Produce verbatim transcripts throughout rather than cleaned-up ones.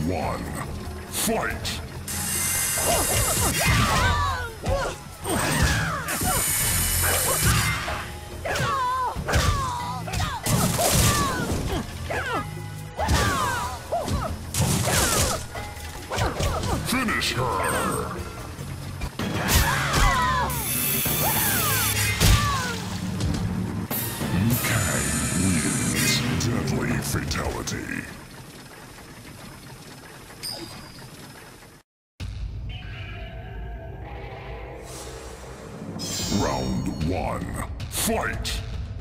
one. Fight! Finish her! Liu Kang wins. Deadly fatality. Round one. Fight!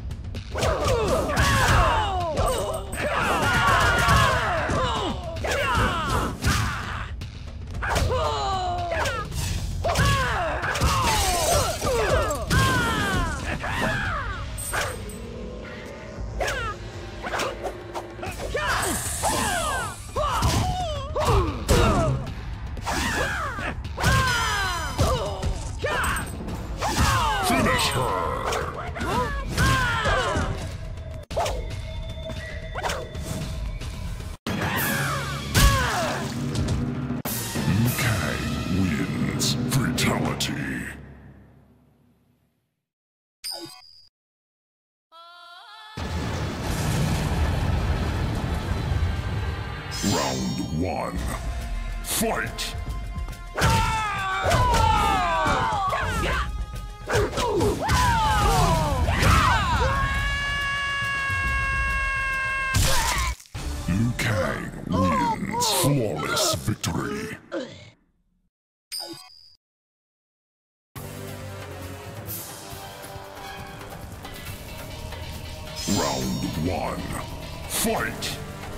Finish her! Liu Kang wins. Fatality. Round one. Fight! Liu Kang wins. Flawless victory. Round one. Fight!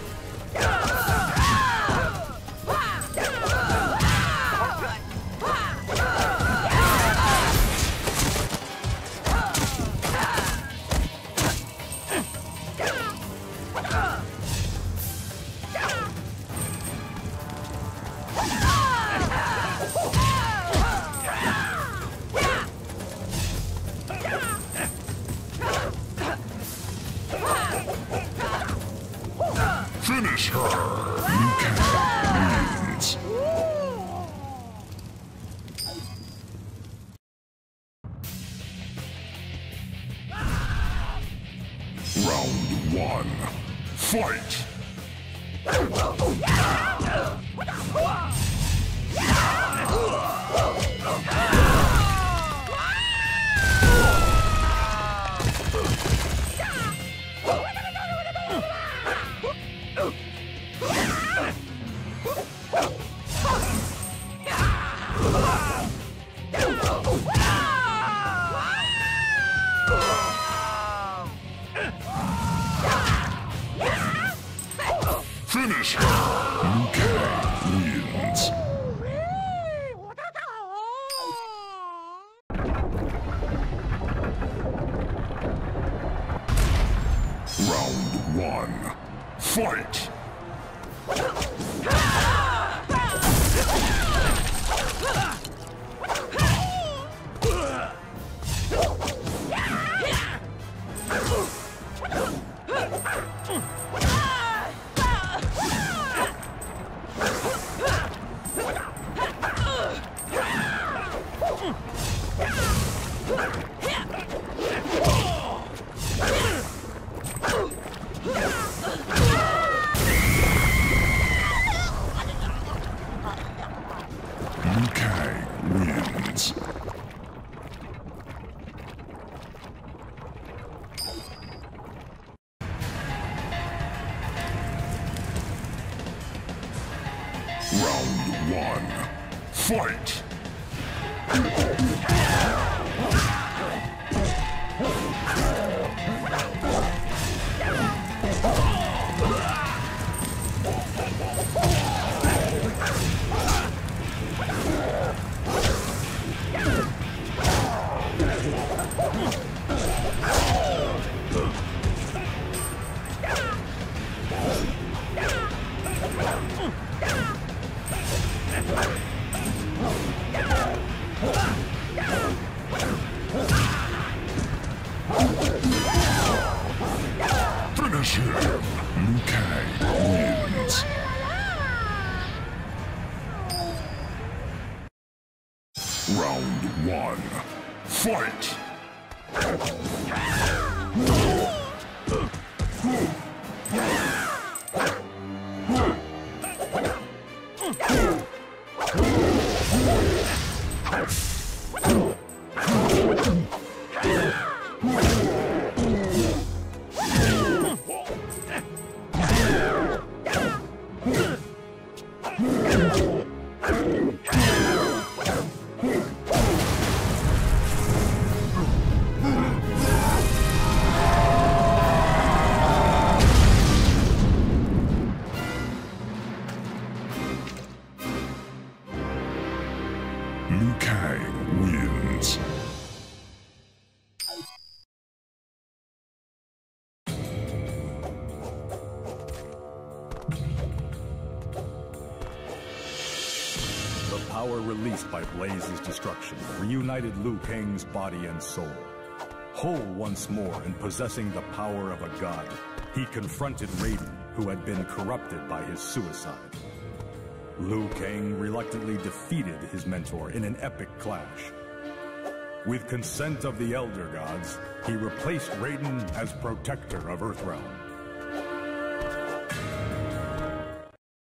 Finish her! Liu Kang wins. Round one. Fight! Finish her! Liu Kang wins. Round one. Fight! Liu Kang wins. Round one. Fight! Finish him! Liu Kang wins. one. Fight! Liu Kang wins. The power released by Blaze's destruction reunited Liu Kang's body and soul. Whole once more and possessing the power of a god, he confronted Raiden, who had been corrupted by his suicide. Liu Kang reluctantly defeated his mentor in an epic clash. With consent of the Elder Gods, he replaced Raiden as protector of Earthrealm.